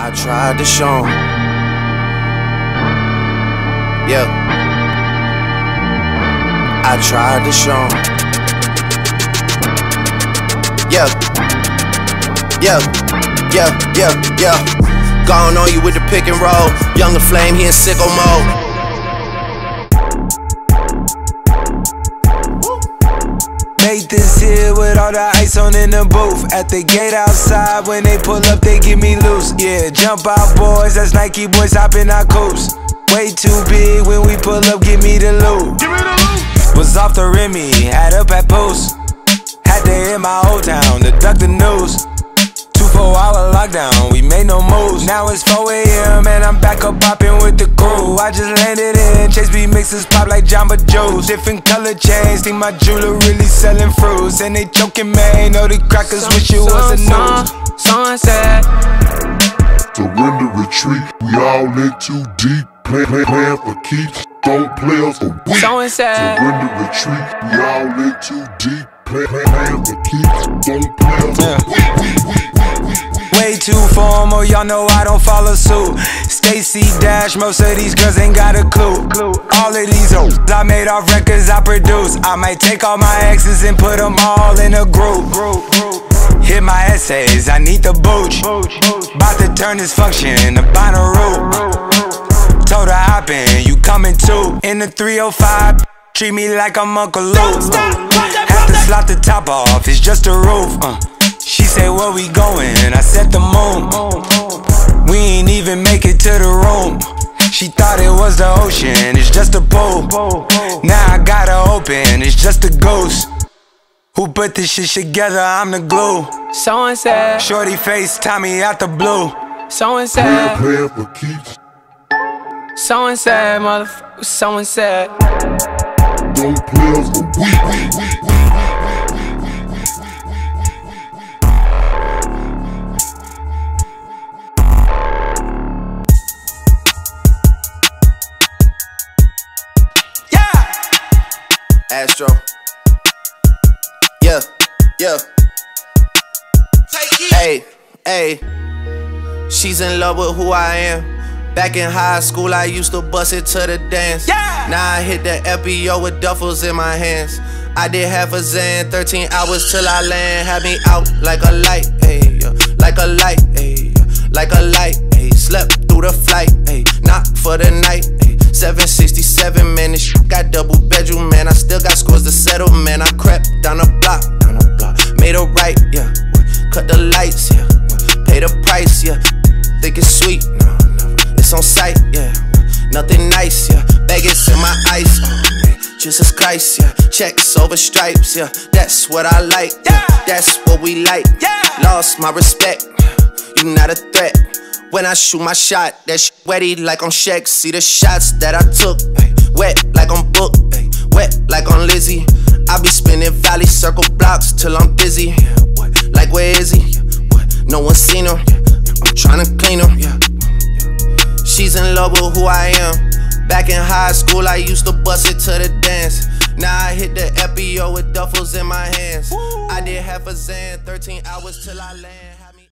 I tried to show 'em. Yeah. I tried to show 'em. Yeah. Gone on you with the pick and roll. Younger flame, he in sicko mode. Made this here with all the ice on in the booth. At the gate outside, when they pull up, they get me loose. Yeah, jump out boys, that's Nike boys hopping our coops. Way too big when we pull up, give me the loot. Was off the Remy, had up at post. Had to hit my old town to duck the news. 2-4-hour lockdown, we made no moves. Now it's 4 AM and I'm back up popping with the crew. I just landed in, Chase B mixes pop like Jamba Joe's. Different color chains, think my jeweler really selling fruits. And they joking, man, know the crackers wish it was a news. Someone said, surrender, retreat, we all in too deep. Playing for keeps, don't play us for weak. Someone said, surrender, retreat, we all in too deep. Playing for keeps, don't play us for weak. Way too formal, y'all know I don't follow suit. Stacy Dash, most of these girls ain't got a clue. All of these hoes I made off records I produce. I might take all my exes and put them all in a group. Hit my essays, I need the booch. About to turn this function to Bonnaroo. Told her hop in, you coming too. In the 305, treat me like I'm Uncle Luke. Have to slot the top off, it's just a roof. She say, where we going? I said the moon. We ain't even make it to the room. She thought it was the ocean, it's just a pool. Now I gotta open, it's just a ghost. Who put this shit together? I'm the glue. someone said, Shorty face, Tommy out the blue. someone said, Playing for keeps, someone said, motherfucker, someone said. don't play us for weak. Astro. Yeah. Hey. She's in love with who I am. Back in high school, I used to bust it to the dance. Now I hit the FBO with duffels in my hands. I did half a Zan, 13 hours till I land. Had me out like a light, ayy, like a light, ayy, like a light, ayy. Slept through the flight, ayy, not for the night, ayy. 767, man, this shit got double bedroom, man. I still got scores to settle, man. I crept down the block, made a right, yeah. Cut the lights, yeah. Pay the price, yeah. Think it's sweet, no, it's on sight, yeah. Nothing nice, yeah. Baggage in my ice, oh man. Jesus Christ, yeah. Checks over stripes, yeah. That's what I like, yeah. That's what we like, yeah. Lost my respect, you not a threat. When I shoot my shot, that shit wetty like on Shaq. See the shots that I took, ay, wet like on Book, ay, wet like on Lizzie. I be spinning valley circle blocks till I'm busy. Yeah, what? Like where is he? Yeah, what? No one seen him. Yeah, I'm tryna clean him. Yeah. She's in love with who I am. Back in high school, I used to bust it to the dance. Now I hit the FBO with duffels in my hands. I did half a Zan, 13 hours till I land.